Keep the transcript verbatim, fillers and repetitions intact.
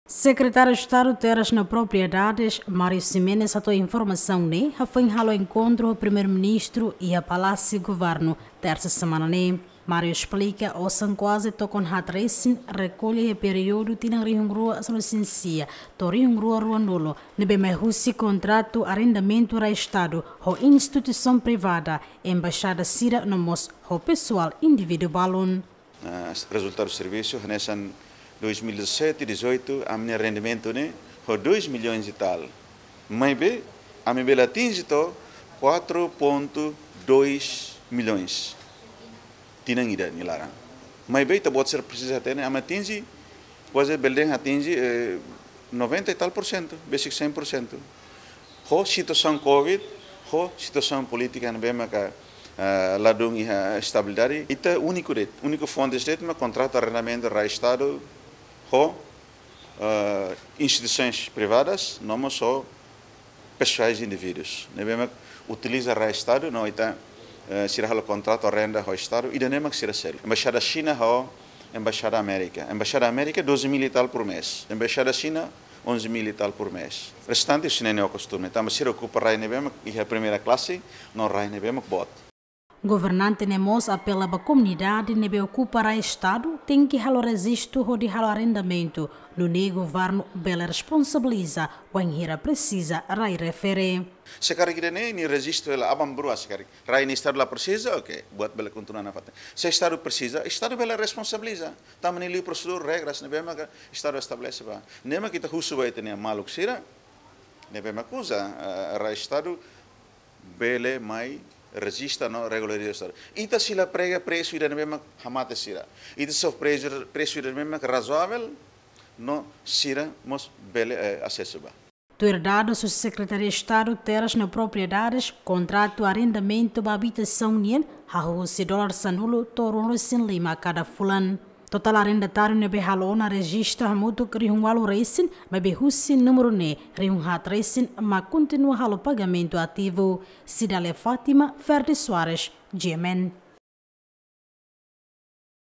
Secretário de Estado de Terras na Propriedades, Mário Ximenes, atou informação né, foi ao encontro o primeiro-ministro e a Palácio Governo terça semana né. Mário explica o são quase tocam hatresen recolhe o período tinha rihungrua são ciência, to rihungrua ruanolo, nebe mais russi contrato arrendamento ra Estado, ho instituição privada, embaixada sira nomos ho pessoal individual. Uh, resultado do serviço, nessa dois mil e dezessete, dezoito, a minha rendimento né, foi dois milhões e tal. Mas bem, a minha atinge quatro vírgula dois milhões. Tinha ida ni larang. Mas bem, pode ser precisa ter, né? A atinge, quase building atinge eh, noventa e tal por cento, basic cem por cento. Ho situação Covid, ho situação política na bem que Uh, ladung iha estabilidade ita único det único fonte de mas contrato arrendamento ra Estado ho uh, instituições privadas não só pessoais indivíduos ne bem utiliza ra Estado não ita uh, sira halo contrato arrenda ho Estado ida nem sira sério embaixada China ho embaixada América embaixada América doze mil e tal por mês embaixada China onze mil e tal por mês restante isso nem é o costume então se ocupa ra ne bem iha primeira classe não ra ne bem bot. Governante Nemos apela para a comunidade nebe ocupar o Estado tem que halo resisto ou de halo arrendamento. No ne governo bela responsabiliza o enhira precisa rai refere. Sekarang kita ni ni resisto ela abam brua sekarang. Rai ni Estado lá precisa, ok, buat bela continuar na fata. Se Estado precisa, Estado bela responsabiliza. Tam ni li prosedur regras nebe maka Estado estabelece ba. Nema kita husu ba itenia maluk sira. Nebe makuza rai Estado bele mai resista no regularidade. Ita sila prega preço ida mesmo hamate sira. Ita só preço preço ida mesmo razoável no sira mos bele acesso ba. Do herdado do Secretaria de Estado Terras na Propriedades, contrato arrendamento da habitação nien, ha se dólar sanulo toron sin lima cada fulan. Total arrendatário nebe halona registra muito que rihun walo reisen, mas behusin número ne rihun hat reisen, mas continua halo pagamento ativo. Cidale Fátima, Verde Soares, G M N.